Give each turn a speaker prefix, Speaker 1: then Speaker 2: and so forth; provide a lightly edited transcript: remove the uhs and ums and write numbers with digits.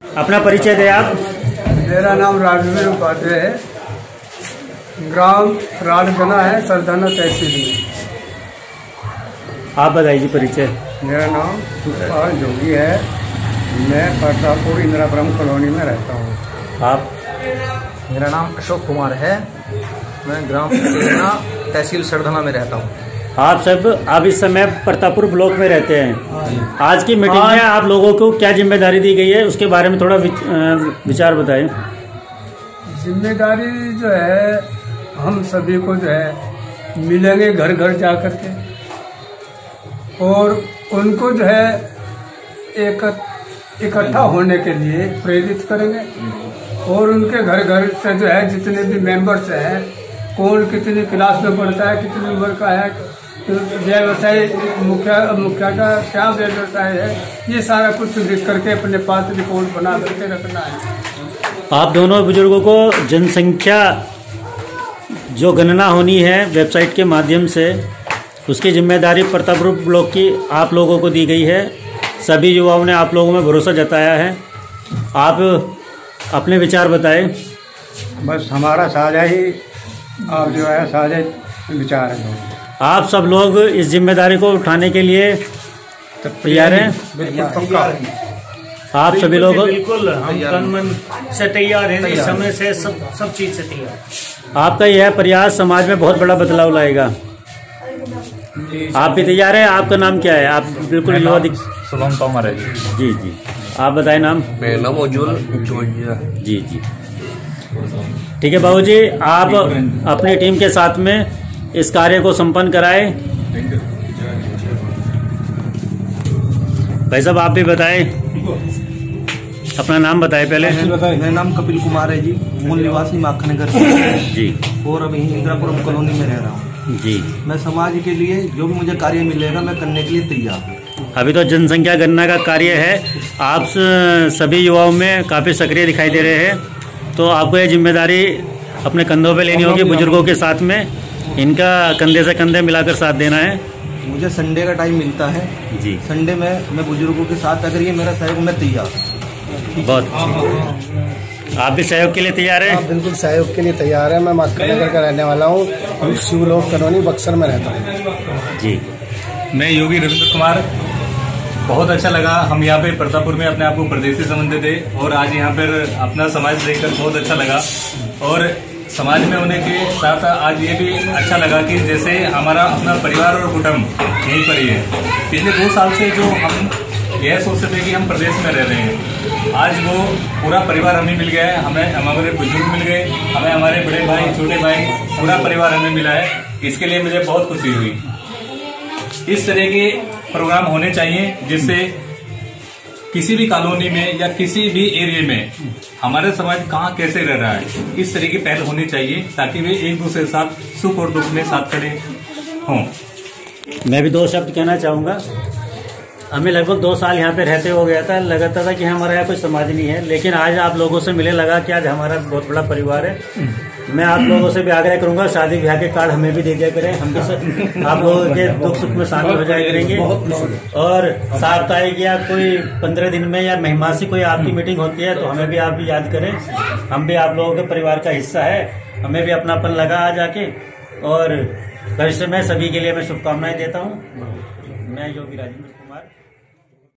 Speaker 1: अपना परिचय दें आप।
Speaker 2: मेरा नाम राजवीर उपाध्याय है, ग्राम राजगना है, सरदाना तहसील में।
Speaker 1: आप बताइए परिचय।
Speaker 2: मेरा नाम सुखपाल जोगी है, मैं प्रतापपुर इंदिरापुरम कॉलोनी में रहता हूँ।
Speaker 1: आप?
Speaker 3: मेरा नाम अशोक कुमार है, मैं ग्राम तहसील सरदाना में रहता हूँ।
Speaker 1: आप इस समय प्रतापपुर ब्लॉक में रहते हैं। आज की मीटिंग में आप लोगों को क्या जिम्मेदारी दी गई है, उसके बारे में थोड़ा विचार बताएं।
Speaker 2: जिम्मेदारी जो है, हम सभी को जो है मिलेंगे घर घर जा कर के, और उनको जो है एक इकट्ठा होने के लिए प्रेरित करेंगे, और उनके घर घर से जो है जितने भी मेंबर्स हैं, कौन कितनी क्लास में पढ़ता है, कितनी उम्र का है, व्यवसाय मुखिया का क्या व्यवसाय है, ये सारा कुछ लिख करके अपने पास रिपोर्ट बना करके रखना है।
Speaker 1: आप दोनों बुजुर्गों को जनसंख्या जो गणना होनी है वेबसाइट के माध्यम से, उसकी जिम्मेदारी प्रतापपुर ब्लॉक की आप लोगों को दी गई है। सभी युवाओं ने आप लोगों में भरोसा जताया है। आप अपने विचार बताएं।
Speaker 2: बस हमारा साझा ही आप जो है साझा विचार है।
Speaker 1: आप सब लोग इस जिम्मेदारी को उठाने के लिए तैयार हैं? आप सभी लोग?
Speaker 4: बिल्कुल, हम तन मन से तैयार हैं, इस समय से सब चीज से तैयार।
Speaker 1: आपका यह प्रयास समाज में बहुत बड़ा बदलाव लाएगा। आप भी तैयार हैं? आपका नाम क्या है? आप बिल्कुल युवा
Speaker 5: शुभम तोमर है
Speaker 1: जी जी। आप बताएं नाम।
Speaker 5: मेरा नाम उज्जवल
Speaker 1: जी जी। ठीक है बाबूजी, आप अपनी टीम के साथ में इस कार्य को संपन्न कराएं। भाई साहब आप भी बताएं, अपना नाम बताएं पहले।
Speaker 3: मेरा नाम कपिल कुमार है जी, मूल निवासी माखनगर
Speaker 1: जी,
Speaker 3: और अभी इंदिरापुरम कॉलोनी में रह रहा हूँ
Speaker 1: जी।
Speaker 3: मैं समाज के लिए जो भी मुझे कार्य मिलेगा मैं करने के लिए तैयार हूँ।
Speaker 1: अभी तो जनसंख्या गणना का कार्य है, आप सभी युवाओं में काफ़ी सक्रिय दिखाई दे रहे हैं, तो आपको यह जिम्मेदारी अपने कंधों पे लेनी होगी। बुजुर्गों के साथ में इनका कंधे से कंधे मिलाकर साथ देना है।
Speaker 3: मुझे संडे का टाइम मिलता है
Speaker 1: जी, संडे
Speaker 3: में मैं बुजुर्गों के साथ, अगर ये मेरा सहयोग मैं तैयार।
Speaker 1: बहुत अच्छी। आप भी सहयोग के लिए तैयार हैं?
Speaker 2: बिल्कुल सहयोग के लिए तैयार है। मैं माखनगर का रहने वाला हूँ, शिवलोक कॉलोनी बक्सर में रहता हूँ
Speaker 1: जी।
Speaker 5: मैं योगी रविंद्र कुमार। बहुत अच्छा लगा, हम यहाँ पे प्रतापपुर में अपने आप को प्रदेशी समझते थे, और आज यहाँ पर अपना समाज देखकर बहुत अच्छा लगा। और समाज में होने के साथ आज ये भी अच्छा लगा कि जैसे हमारा अपना परिवार और कुटुंब यहीं पर ही है। पिछले 2 साल से जो हम यह सोचते थे कि हम प्रदेश में रह रहे हैं, आज वो पूरा परिवार हमें मिल गया है। हमें हमारे बुजुर्ग मिल गए, हमें हमारे बड़े भाई, छोटे भाई, पूरा परिवार हमें मिला है। इसके लिए मुझे बहुत खुशी हुई। इस तरह के प्रोग्राम होने चाहिए जिससे किसी भी कॉलोनी में या किसी भी एरिया में हमारे समाज कहाँ कैसे रह रहा है, इस तरह की पहल होनी चाहिए, ताकि वे एक दूसरे के साथ सुख और दुख में साथ खड़े हों।
Speaker 1: मैं भी 2 शब्द कहना चाहूँगा। हमें लगभग 2 साल यहाँ पे रहते हो गया था, लगता था कि हमारा यहाँ कोई समाज नहीं है, लेकिन आज आप लोगों से मिले लगा कि आज हमारा बहुत बड़ा परिवार है। मैं आप लोगों से भी आग्रह करूंगा, शादी ब्याह के कार्ड हमें भी दे दिया करें, हम भी आप लोगों के दुख सुख में शामिल हो जाया करेंगे। और साप्ताहिक या कोई 15 दिन में या महिमासी कोई आपकी मीटिंग होती है तो हमें भी आप याद करें, हम भी आप लोगों के परिवार का हिस्सा है, हमें भी अपनापन लगा आ जाके। और भविष्य में सभी के लिए मैं शुभकामनाएं देता हूँ। मैं योगी राजेंद्र।